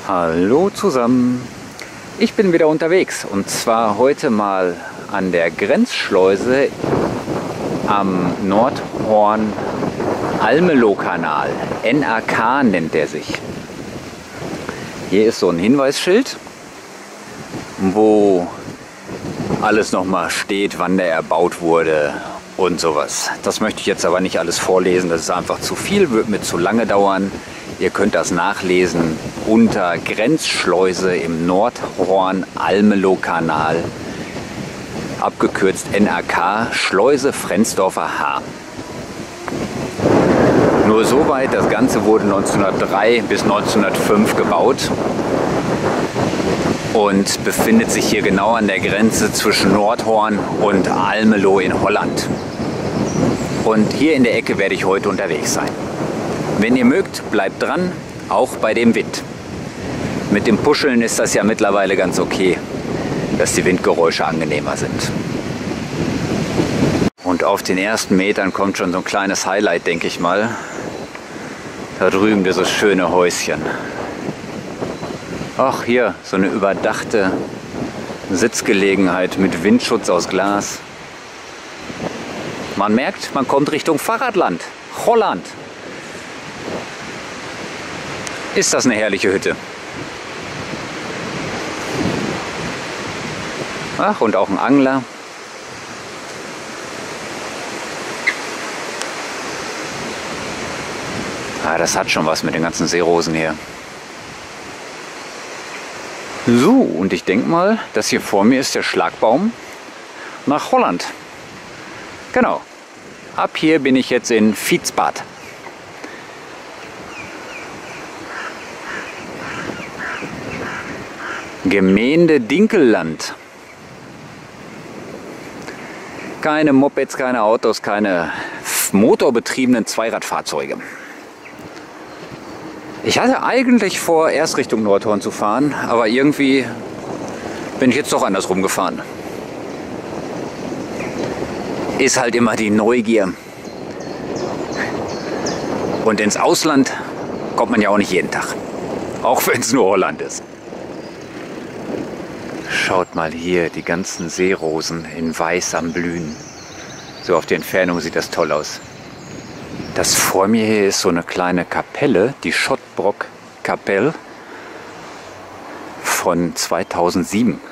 Hallo zusammen, ich bin wieder unterwegs und zwar heute mal an der Grenzschleuse am Nordhorn-Almelo-Kanal. NAK nennt der sich. Hier ist so ein Hinweisschild, wo alles nochmal steht, wann der erbaut wurde und sowas. Das möchte ich jetzt aber nicht alles vorlesen, das ist einfach zu viel, wird mir zu lange dauern. Ihr könnt das nachlesen unter Grenzschleuse im Nordhorn-Almelo-Kanal, abgekürzt NAK, Schleuse Frensdorfer Haar. Nur soweit, das Ganze wurde 1903 bis 1905 gebaut und befindet sich hier genau an der Grenze zwischen Nordhorn und Almelo in Holland. Und hier in der Ecke werde ich heute unterwegs sein. Wenn ihr mögt, bleibt dran, auch bei dem Wind. Mit dem Puscheln ist das ja mittlerweile ganz okay, dass die Windgeräusche angenehmer sind. Und auf den ersten Metern kommt schon so ein kleines Highlight, denke ich mal. Da drüben dieses schöne Häuschen. Ach, hier so eine überdachte Sitzgelegenheit mit Windschutz aus Glas. Man merkt, man kommt Richtung Fahrradland, Holland. Ist das eine herrliche Hütte. Ach, und auch ein Angler. Ah, das hat schon was mit den ganzen Seerosen hier. So, und ich denke mal, das hier vor mir ist der Schlagbaum nach Holland. Genau. Ab hier bin ich jetzt in Fietsbad. Gemeinde Dinkelland. Keine Mopeds, keine Autos, keine motorbetriebenen Zweiradfahrzeuge. Ich hatte eigentlich vor, erst Richtung Nordhorn zu fahren, aber irgendwie bin ich jetzt doch andersrum gefahren. Ist halt immer die Neugier. Und ins Ausland kommt man ja auch nicht jeden Tag. Auch wenn es nur Holland ist. Schaut mal hier, die ganzen Seerosen in Weiß am Blühen. So auf die Entfernung sieht das toll aus. Das vor mir hier ist so eine kleine Kapelle, die Schottbrock-Kapelle von 2007.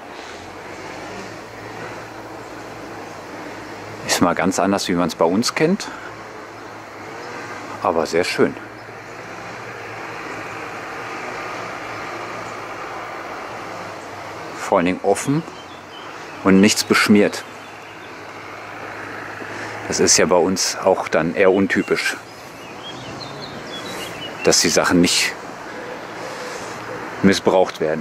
Ist mal ganz anders, wie man es bei uns kennt, aber sehr schön. Vor allen Dingen offen und nichts beschmiert. Das ist ja bei uns auch dann eher untypisch, dass die Sachen nicht missbraucht werden.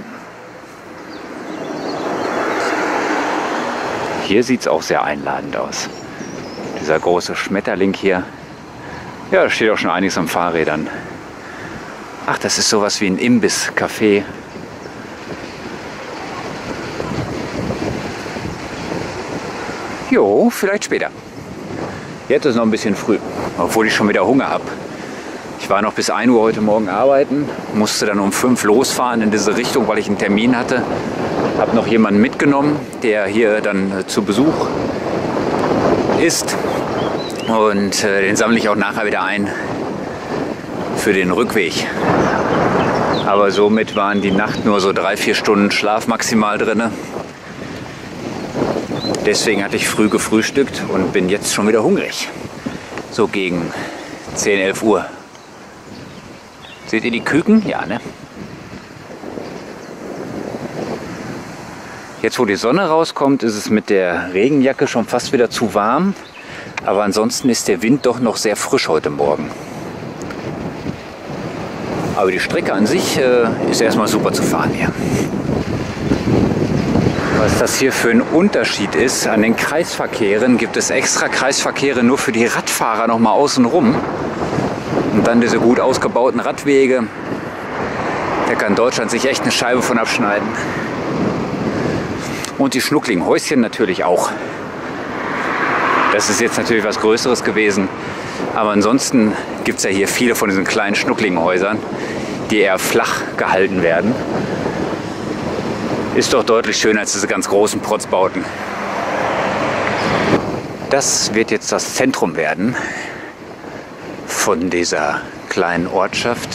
Hier sieht es auch sehr einladend aus. Dieser große Schmetterling hier. Ja, da steht auch schon einiges an Fahrrädern. Ach, das ist sowas wie ein Imbiss-Café. Jo, vielleicht später. Jetzt ist es noch ein bisschen früh, obwohl ich schon wieder Hunger habe. Ich war noch bis 1 Uhr heute Morgen arbeiten, musste dann um 5 losfahren in diese Richtung, weil ich einen Termin hatte. Habe noch jemanden mitgenommen, der hier dann zu Besuch ist. Und den sammle ich auch nachher wieder ein für den Rückweg. Aber somit waren die Nacht nur so 3-4 Stunden Schlaf maximal drin. Deswegen hatte ich früh gefrühstückt und bin jetzt schon wieder hungrig. So gegen 10, 11 Uhr. Seht ihr die Küken? Ja, ne? Jetzt, wo die Sonne rauskommt, ist es mit der Regenjacke schon fast wieder zu warm. Aber ansonsten ist der Wind doch noch sehr frisch heute Morgen. Aber die Strecke an sich ist erstmal super zu fahren hier. Was das hier für ein Unterschied ist, an den Kreisverkehren gibt es extra Kreisverkehre nur für die Radfahrer nochmal außenrum. Und dann diese gut ausgebauten Radwege. Da kann Deutschland sich echt eine Scheibe von abschneiden. Und die schnuckligen Häuschen natürlich auch. Das ist jetzt natürlich was Größeres gewesen. Aber ansonsten gibt es ja hier viele von diesen kleinen schnuckligen Häusern. die eher flach gehalten werden, ist doch deutlich schöner als diese ganz großen Protzbauten. Das wird jetzt das Zentrum werden von dieser kleinen Ortschaft.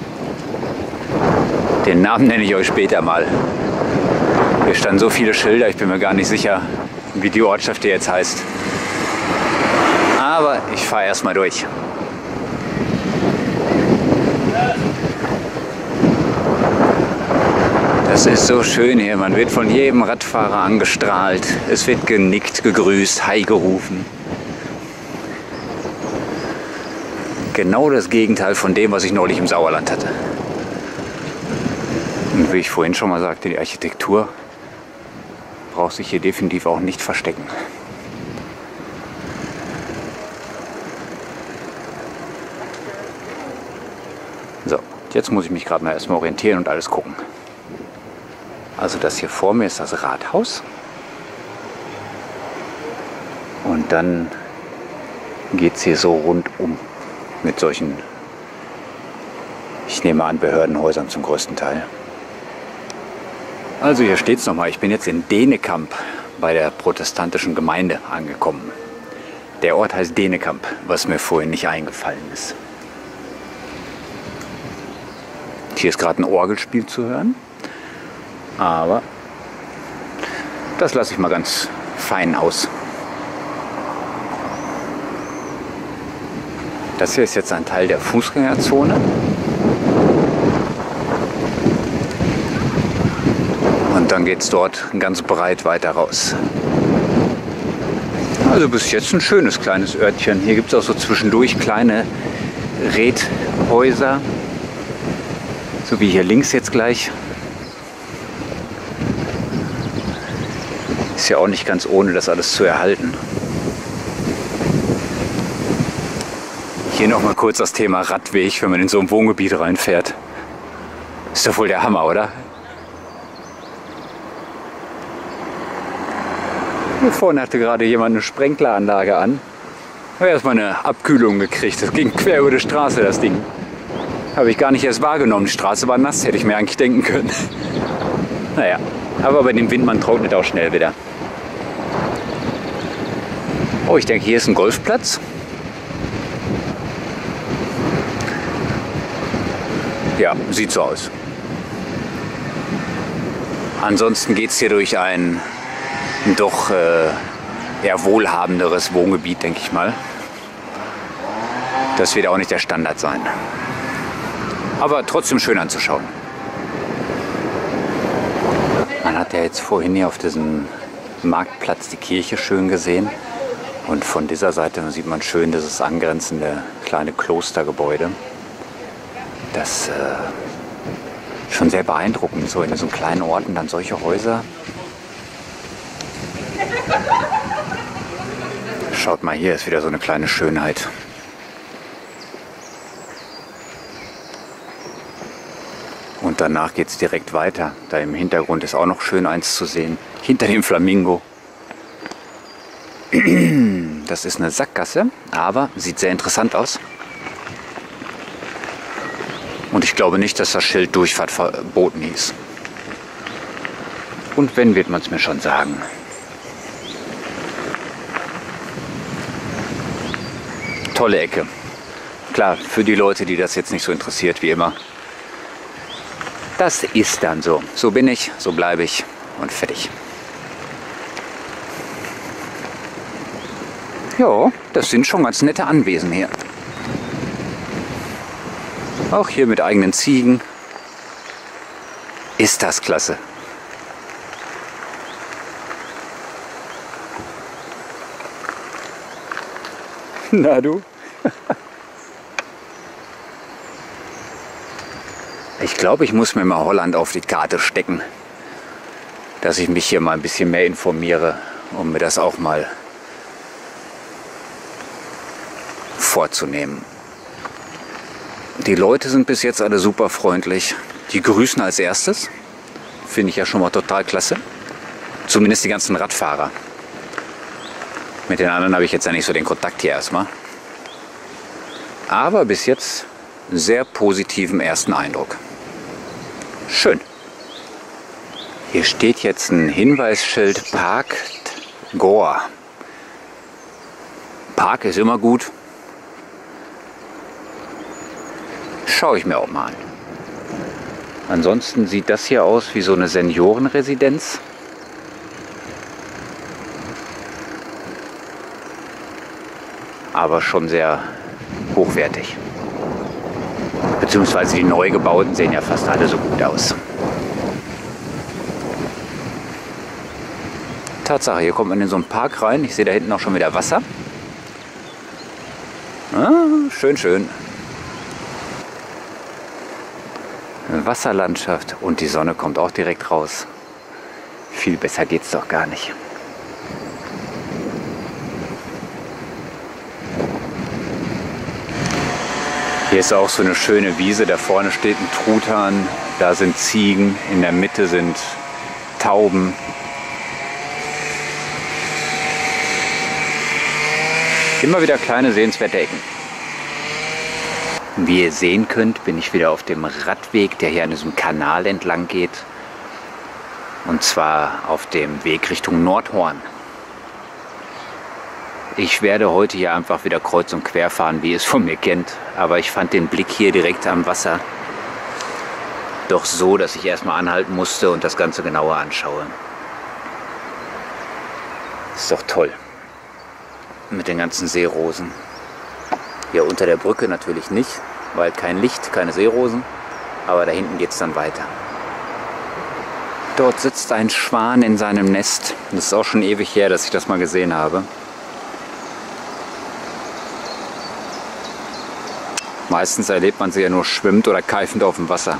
Den Namen nenne ich euch später mal. Hier standen so viele Schilder, ich bin mir gar nicht sicher, wie die Ortschaft hier jetzt heißt. Aber ich fahre erstmal durch. Das ist so schön hier, man wird von jedem Radfahrer angestrahlt. Es wird genickt, gegrüßt, Hi gerufen. Genau das Gegenteil von dem, was ich neulich im Sauerland hatte. Und wie ich vorhin schon mal sagte, die Architektur braucht sich hier definitiv auch nicht verstecken. So, jetzt muss ich mich gerade mal erstmal orientieren und alles gucken. Also das hier vor mir ist das Rathaus. Und dann geht es hier so rundum mit solchen, ich nehme an, Behördenhäusern zum größten Teil. Also hier steht es nochmal, ich bin jetzt in Denekamp bei der protestantischen Gemeinde angekommen. Der Ort heißt Denekamp, was mir vorhin nicht eingefallen ist. Hier ist gerade ein Orgelspiel zu hören. Aber das lasse ich mal ganz fein aus. Das hier ist jetzt ein Teil der Fußgängerzone. Und dann geht es dort ganz breit weiter raus. Also bis jetzt ein schönes kleines Örtchen. Hier gibt es auch so zwischendurch kleine Räthäuser. So wie hier links jetzt gleich. Ist ja auch nicht ganz ohne, das alles zu erhalten. Hier noch mal kurz das Thema Radweg, wenn man in so ein Wohngebiet reinfährt. Ist doch wohl der Hammer, oder? Hier vorne hatte gerade jemand eine Sprenkleranlage an. Habe erstmal eine Abkühlung gekriegt. Das ging quer über die Straße, das Ding. Habe ich gar nicht erst wahrgenommen. Die Straße war nass, hätte ich mir eigentlich denken können. Naja, aber bei dem Wind, man trocknet auch schnell wieder. Oh, ich denke, hier ist ein Golfplatz. Ja, sieht so aus. Ansonsten geht es hier durch ein doch eher wohlhabenderes Wohngebiet, denke ich mal. Das wird auch nicht der Standard sein. Aber trotzdem schön anzuschauen. Man hat ja jetzt vorhin hier auf diesem Marktplatz die Kirche schön gesehen. Und von dieser Seite sieht man schön dieses angrenzende kleine Klostergebäude. Das ist schon sehr beeindruckend, so in so kleinen Orten dann solche Häuser. Schaut mal, hier ist wieder so eine kleine Schönheit. Und danach geht es direkt weiter. Da im Hintergrund ist auch noch schön eins zu sehen. Hinter dem Flamingo. Das ist eine Sackgasse, aber sieht sehr interessant aus. Und ich glaube nicht, dass das Schild Durchfahrt verboten hieß. Und wenn, wird man es mir schon sagen. Tolle Ecke. Klar, für die Leute, die das jetzt nicht so interessiert, wie immer. Das ist dann so. So bin ich, so bleibe ich und fertig. Ja, das sind schon ganz nette Anwesen hier. Auch hier mit eigenen Ziegen. Ist das klasse. Na du? Ich glaube, ich muss mir mal Holland auf die Karte stecken, dass ich mich hier mal ein bisschen mehr informiere, um mir das auch mal vorzunehmen. Die Leute sind bis jetzt alle super freundlich. Die grüßen als erstes. Finde ich ja schon mal total klasse. Zumindest die ganzen Radfahrer. Mit den anderen habe ich jetzt ja nicht so den Kontakt hier erstmal. Aber bis jetzt einen sehr positiven ersten Eindruck. Schön. Hier steht jetzt ein Hinweisschild Park Goa. Park ist immer gut. Schaue ich mir auch mal an. Ansonsten sieht das hier aus wie so eine Seniorenresidenz. Aber schon sehr hochwertig. Beziehungsweise die neu gebauten sehen ja fast alle so gut aus. Tatsache, hier kommt man in so einen Park rein. Ich sehe da hinten auch schon wieder Wasser. Ah, schön, schön. Wasserlandschaft und die Sonne kommt auch direkt raus. Viel besser geht's doch gar nicht. Hier ist auch so eine schöne Wiese. Da vorne steht ein Truthahn, da sind Ziegen, in der Mitte sind Tauben. Immer wieder kleine sehenswerte Ecken. Wie ihr sehen könnt, bin ich wieder auf dem Radweg, der hier an diesem Kanal entlang geht. Und zwar auf dem Weg Richtung Nordhorn. Ich werde heute hier einfach wieder kreuz und quer fahren, wie ihr es von mir kennt. Aber ich fand den Blick hier direkt am Wasser doch so, dass ich erstmal anhalten musste und das Ganze genauer anschaue. Ist doch toll. Mit den ganzen Seerosen. Hier unter der Brücke natürlich nicht, weil kein Licht, keine Seerosen. Aber da hinten geht es dann weiter. Dort sitzt ein Schwan in seinem Nest. Das ist auch schon ewig her, dass ich das mal gesehen habe. Meistens erlebt man sie ja nur schwimmend oder keifend auf dem Wasser.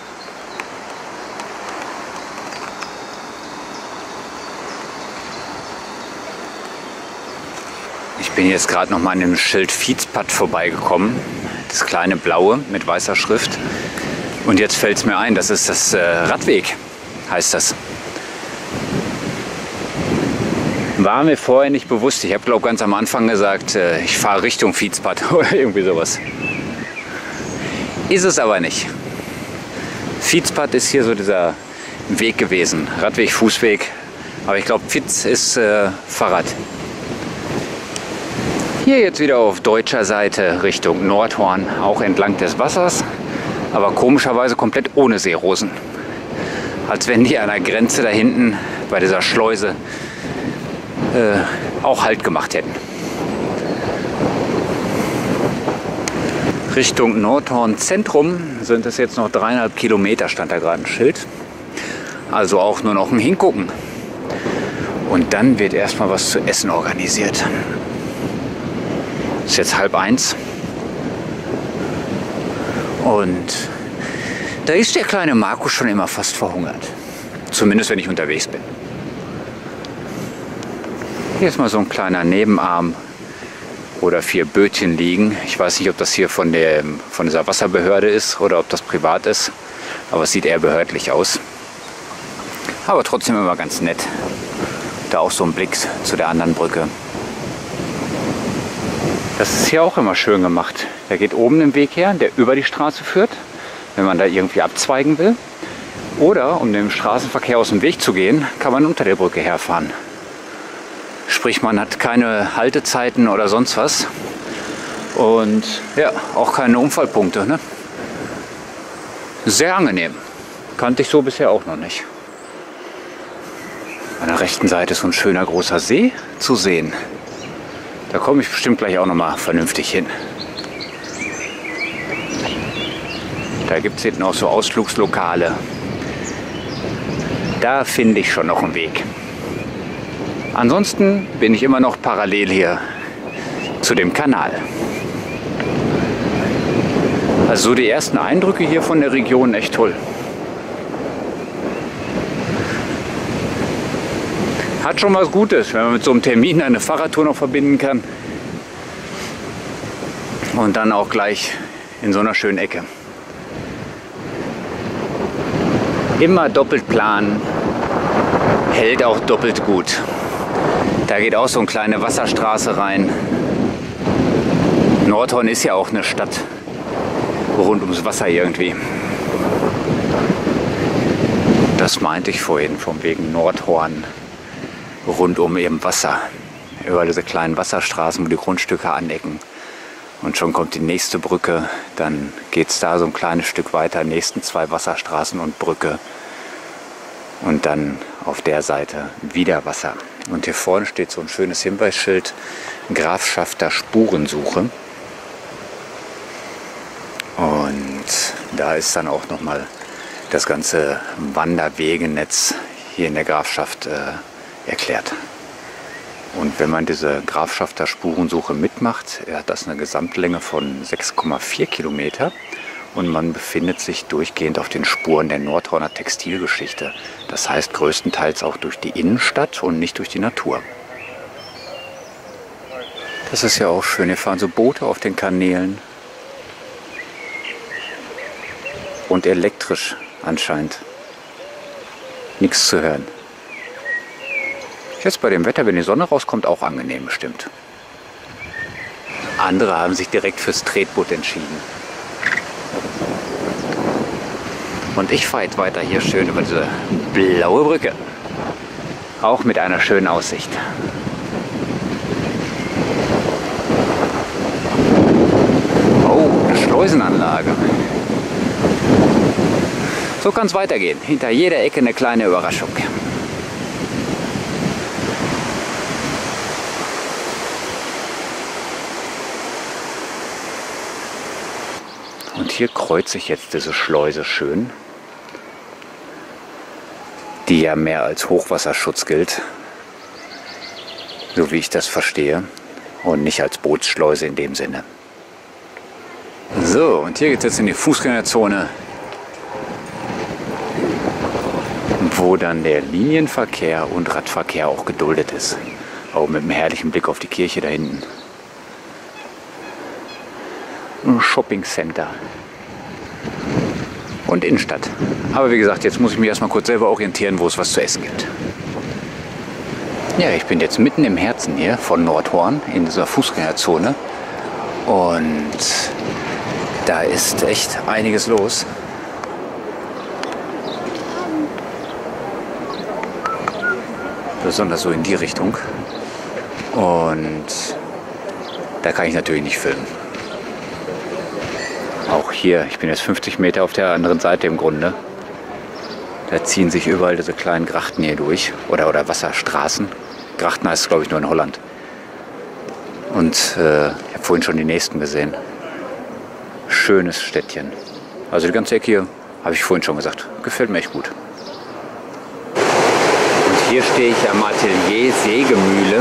Ich bin jetzt gerade noch mal an dem Schild Fietspad vorbeigekommen. Das kleine blaue mit weißer Schrift. Und jetzt fällt es mir ein, das ist das Radweg, heißt das. War mir vorher nicht bewusst. Ich habe, glaube ich, ganz am Anfang gesagt, ich fahre Richtung Fietspad oder irgendwie sowas. Ist es aber nicht. Fietspad ist hier so dieser Weg gewesen. Radweg, Fußweg. Aber ich glaube, Fietz ist Fahrrad. Hier jetzt wieder auf deutscher Seite Richtung Nordhorn, auch entlang des Wassers. Aber komischerweise komplett ohne Seerosen. Als wenn die an der Grenze da hinten bei dieser Schleuse auch Halt gemacht hätten. Richtung Nordhorn Zentrum sind es jetzt noch 3,5 Kilometer, stand da gerade ein Schild. Also auch nur noch ein Hingucken. Und dann wird erstmal was zu essen organisiert. Ist jetzt 12:30. Und da ist der kleine Markus schon immer fast verhungert. Zumindest wenn ich unterwegs bin. Hier ist mal so ein kleiner Nebenarm, wo da 4 Bötchen liegen. Ich weiß nicht, ob das hier von dieser Wasserbehörde ist oder ob das privat ist. Aber es sieht eher behördlich aus. Aber trotzdem immer ganz nett. Da auch so ein Blick zu der anderen Brücke. Das ist hier auch immer schön gemacht. Da geht oben ein Weg her, der über die Straße führt, wenn man da irgendwie abzweigen will. Oder, um dem Straßenverkehr aus dem Weg zu gehen, kann man unter der Brücke herfahren. Sprich, man hat keine Haltezeiten oder sonst was. Und ja, auch keine Unfallpunkte. Ne? Sehr angenehm. Kannte ich so bisher auch noch nicht. An der rechten Seite ist so ein schöner großer See zu sehen. Da komme ich bestimmt gleich auch noch mal vernünftig hin. Da gibt es hinten auch so Ausflugslokale. Da finde ich schon noch einen Weg. Ansonsten bin ich immer noch parallel hier zu dem Kanal. Also so die ersten Eindrücke hier von der Region echt toll. Hat schon was Gutes, wenn man mit so einem Termin eine Fahrradtour noch verbinden kann. Und dann auch gleich in so einer schönen Ecke. Immer doppelt planen, hält auch doppelt gut. Da geht auch so eine kleine Wasserstraße rein. Nordhorn ist ja auch eine Stadt rund ums Wasser irgendwie. Das meinte ich vorhin, vom wegen Nordhorn, rundum eben Wasser. Über diese kleinen Wasserstraßen, wo die Grundstücke anecken. Und schon kommt die nächste Brücke, dann geht es da so ein kleines Stück weiter, nächsten 2 Wasserstraßen und Brücke. Und dann auf der Seite wieder Wasser. Und hier vorne steht so ein schönes Hinweisschild, Grafschafter Spurensuche. Und da ist dann auch nochmal das ganze Wanderwegenetz hier in der Grafschaft erklärt. Und wenn man diese Grafschafter Spurensuche mitmacht, hat das eine Gesamtlänge von 6,4 Kilometer und man befindet sich durchgehend auf den Spuren der Nordhorner Textilgeschichte. Das heißt größtenteils auch durch die Innenstadt und nicht durch die Natur. Das ist ja auch schön, hier fahren so Boote auf den Kanälen. Und elektrisch anscheinend. Nichts zu hören. Jetzt bei dem Wetter, wenn die Sonne rauskommt, auch angenehm bestimmt. Andere haben sich direkt fürs Tretboot entschieden. Und ich fahre jetzt weiter hier schön über diese blaue Brücke. Auch mit einer schönen Aussicht. Oh, eine Schleusenanlage. So kann es weitergehen. Hinter jeder Ecke eine kleine Überraschung. Und hier kreuze ich jetzt diese Schleuse schön, die ja mehr als Hochwasserschutz gilt, so wie ich das verstehe, und nicht als Bootsschleuse in dem Sinne. So, und hier geht es jetzt in die Fußgängerzone, wo dann der Linienverkehr und Radverkehr auch geduldet ist. Auch mit einem herrlichen Blick auf die Kirche da hinten. Ein Shopping-Center. Und Innenstadt. Aber wie gesagt, jetzt muss ich mich erstmal kurz selber orientieren, wo es was zu essen gibt. Ja, ich bin jetzt mitten im Herzen hier von Nordhorn in dieser Fußgängerzone. Und da ist echt einiges los. Besonders so in die Richtung. Und da kann ich natürlich nicht filmen. Auch hier, ich bin jetzt 50 Meter auf der anderen Seite im Grunde. Da ziehen sich überall diese kleinen Grachten hier durch. Oder Wasserstraßen. Grachten heißt es, glaube ich, nur in Holland. Und ich habe vorhin schon die nächsten gesehen. Schönes Städtchen. Also die ganze Ecke hier, habe ich vorhin schon gesagt, gefällt mir echt gut. Und hier stehe ich am Atelier Sägemühle.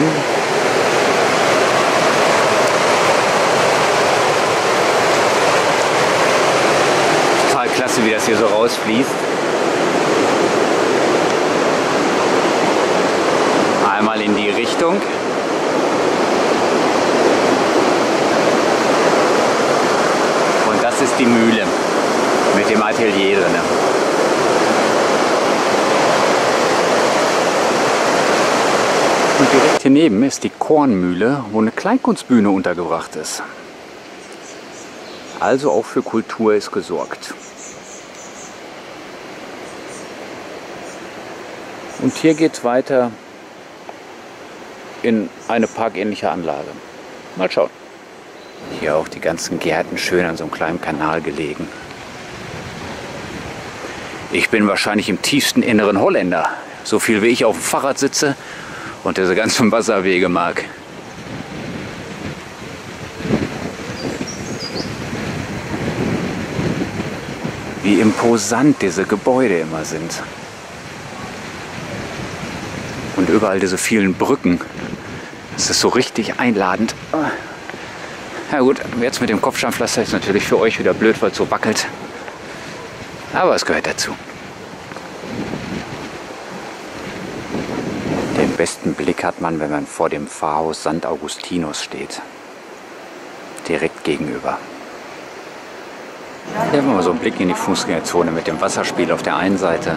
Total klasse, wie das hier so rausfließt. Einmal in die Richtung. Und das ist die Mühle mit dem Atelier drin. Und direkt hier neben ist die Kornmühle, wo eine Kleinkunstbühne untergebracht ist. Also auch für Kultur ist gesorgt. Und hier geht es weiter in eine parkähnliche Anlage. Mal schauen. Hier auch die ganzen Gärten schön an so einem kleinen Kanal gelegen. Ich bin wahrscheinlich im tiefsten Inneren Holländer. So viel wie ich auf dem Fahrrad sitze und diese ganzen Wasserwege mag. Wie imposant diese Gebäude immer sind. Und überall diese vielen Brücken. Es ist so richtig einladend. Na gut, jetzt mit dem Kopfsteinpflaster ist natürlich für euch wieder blöd, weil es so wackelt. Aber es gehört dazu. Den besten Blick hat man, wenn man vor dem Pfarrhaus St. Augustinus steht. Direkt gegenüber. Hier haben wir mal so einen Blick in die Fußgängerzone mit dem Wasserspiel auf der einen Seite.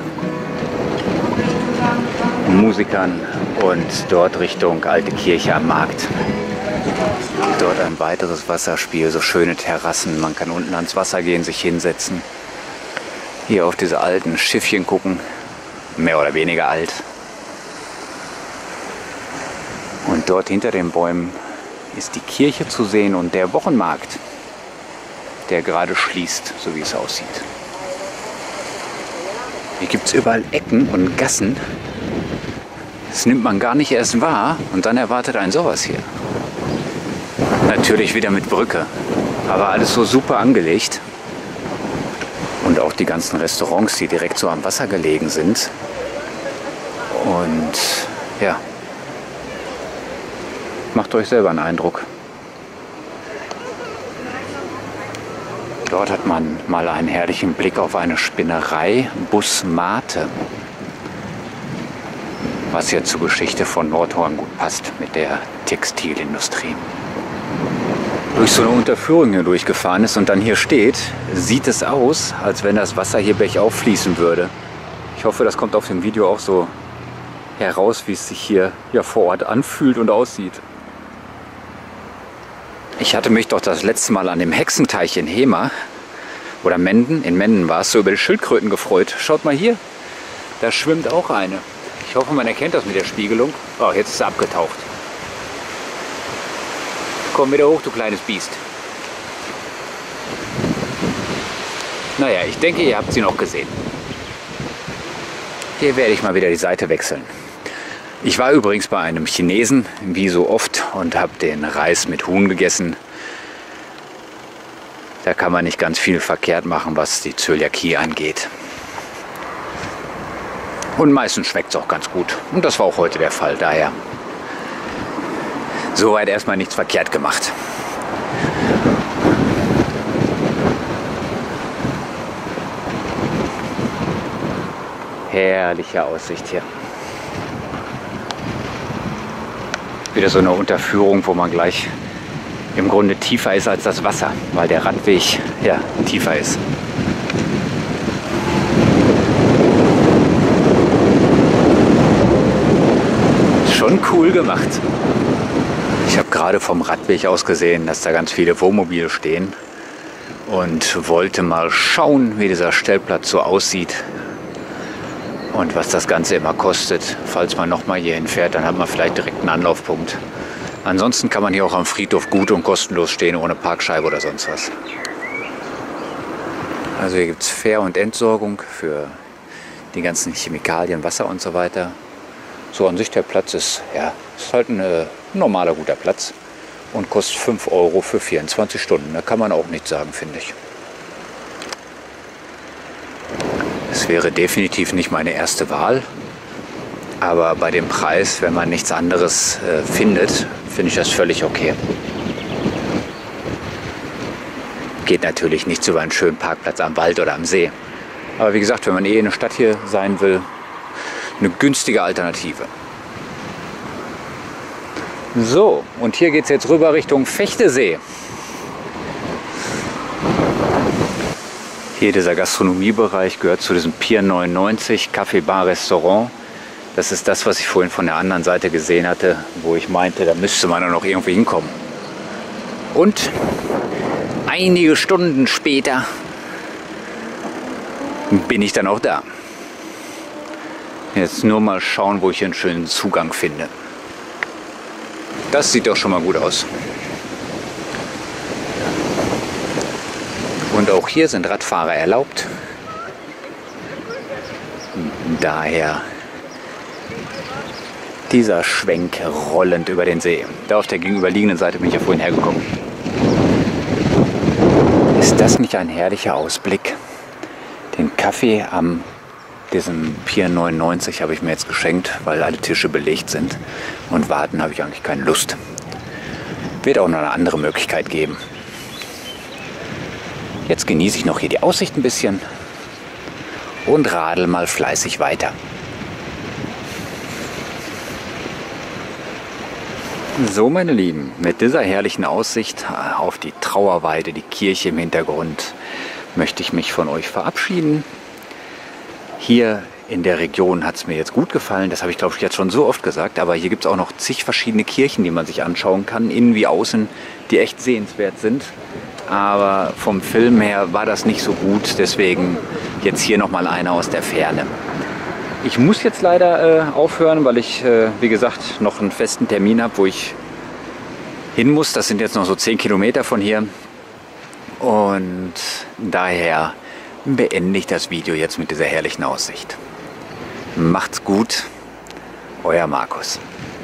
Musikern und dort Richtung Alte Kirche am Markt. Dort ein weiteres Wasserspiel, so schöne Terrassen. Man kann unten ans Wasser gehen, sich hinsetzen. Hier auf diese alten Schiffchen gucken. mehr oder weniger alt. Und dort hinter den Bäumen ist die Kirche zu sehen und der Wochenmarkt, der gerade schließt, so wie es aussieht. Hier gibt es überall Ecken und Gassen. Das nimmt man gar nicht erst wahr und dann erwartet einen sowas hier. Natürlich wieder mit Brücke, aber alles so super angelegt. Und auch die ganzen Restaurants, die direkt so am Wasser gelegen sind. Und ja, macht euch selber einen Eindruck. Dort hat man mal einen herrlichen Blick auf eine Spinnerei, Busmate. Was ja zur Geschichte von Nordhorn gut passt mit der Textilindustrie. Durch so eine Unterführung hier durchgefahren ist und dann hier steht, sieht es aus, als wenn das Wasser hier bergauf fließen würde. Ich hoffe, das kommt auf dem Video auch so heraus, wie es sich hier ja vor Ort anfühlt und aussieht. Ich hatte mich doch das letzte Mal an dem Hexenteich in Hemer oder Menden, in Menden war es, so über die Schildkröten gefreut. Schaut mal hier, da schwimmt auch eine. Ich hoffe, man erkennt das mit der Spiegelung. Oh, jetzt ist sie abgetaucht. Komm wieder hoch, du kleines Biest. Naja, ich denke, ihr habt sie noch gesehen. Hier werde ich mal wieder die Seite wechseln. Ich war übrigens bei einem Chinesen, wie so oft, und habe den Reis mit Huhn gegessen. Da kann man nicht ganz viel verkehrt machen, was die Zöliakie angeht. Und meistens schmeckt es auch ganz gut. Und das war auch heute der Fall, daher soweit erstmal nichts verkehrt gemacht. Herrliche Aussicht hier. Wieder so eine Unterführung, wo man gleich im Grunde tiefer ist als das Wasser, weil der Radweg ja tiefer ist. Schon cool gemacht. Ich habe gerade vom Radweg aus gesehen, dass da ganz viele Wohnmobile stehen und wollte mal schauen, wie dieser Stellplatz so aussieht und was das Ganze immer kostet. Falls man nochmal hier hinfährt, dann hat man vielleicht direkt einen Anlaufpunkt. Ansonsten kann man hier auch am Friedhof gut und kostenlos stehen, ohne Parkscheibe oder sonst was. Also hier gibt es Fähr- und Entsorgung für die ganzen Chemikalien, Wasser und so weiter. So an sich der Platz ist, ja, ist halt ein normaler, guter Platz und kostet 5 € für 24 Stunden. Da kann man auch nichts sagen, finde ich. Es wäre definitiv nicht meine erste Wahl, aber bei dem Preis, wenn man nichts anderes findet, finde ich das völlig okay. Geht natürlich nichts über einen schönen Parkplatz am Wald oder am See. Aber wie gesagt, wenn man in der Stadt hier sein will, eine günstige Alternative. So, und hier geht es jetzt rüber Richtung Fechtesee. Hier dieser Gastronomiebereich gehört zu diesem Pier 99 Café Bar Restaurant. Das ist das, was ich vorhin von der anderen Seite gesehen hatte, wo ich meinte, da müsste man noch irgendwie hinkommen. Und einige Stunden später bin ich dann auch da. Jetzt nur mal schauen, wo ich einen schönen Zugang finde. Das sieht doch schon mal gut aus. Und auch hier sind Radfahrer erlaubt. Daher dieser Schwenk rollend über den See. Da auf der gegenüberliegenden Seite bin ich ja vorhin hergekommen. Ist das nicht ein herrlicher Ausblick? Den Kaffee am diesem Pier 99 habe ich mir jetzt geschenkt, weil alle Tische belegt sind. Und warten habe ich eigentlich keine Lust. Wird auch noch eine andere Möglichkeit geben. Jetzt genieße ich noch hier die Aussicht ein bisschen und radel mal fleißig weiter. So, meine Lieben, mit dieser herrlichen Aussicht auf die Trauerweide, die Kirche im Hintergrund, möchte ich mich von euch verabschieden. Hier in der Region hat es mir jetzt gut gefallen, das habe ich glaube ich jetzt schon so oft gesagt, aber hier gibt es auch noch zig verschiedene Kirchen, die man sich anschauen kann, innen wie außen, die echt sehenswert sind. Aber vom Film her war das nicht so gut, deswegen jetzt hier nochmal einer aus der Ferne. Ich muss jetzt leider aufhören, weil ich, wie gesagt, noch einen festen Termin habe, wo ich hin muss. Das sind jetzt noch so 10 Kilometer von hier. Und daher beende ich das Video jetzt mit dieser herrlichen Aussicht. Macht's gut, euer Markus.